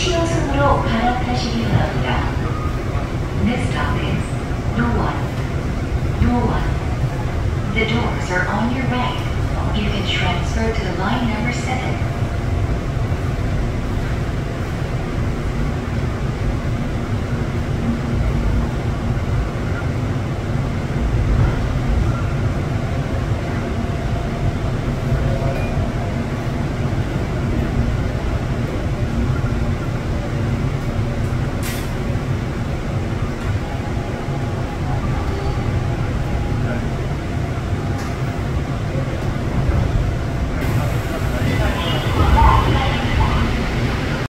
치어승으로 갈아타시기 바랍니다. This stop is No원. No원. The doors are on your right. You can transfer to the line number 7.